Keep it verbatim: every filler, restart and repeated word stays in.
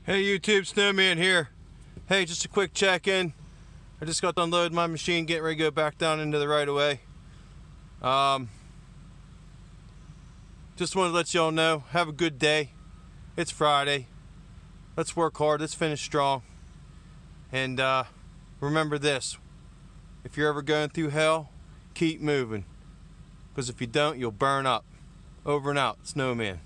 Hey YouTube, Snowman here. Hey, just a quick check-in. I just got to unload my machine, getting ready to go back down into the right of way. Um, just wanted to let y'all know, have a good day. It's Friday. Let's work hard, let's finish strong. And uh, remember this, if you're ever going through hell, keep moving. Because if you don't, you'll burn up. Over and out, Snowman.